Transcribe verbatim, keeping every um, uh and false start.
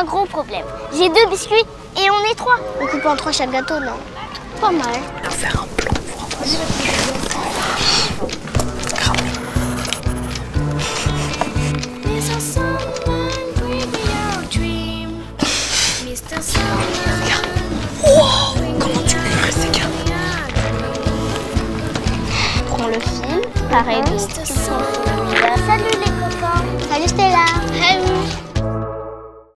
un gros problème. J'ai deux biscuits et on est trois. On coupe en trois chaque gâteau, non? Pas mal. On peut faire un plan pour avoir ça. Wow, comment tu livres ces gars? Prends le fil, pareil. Salut les copains. Salut Stella.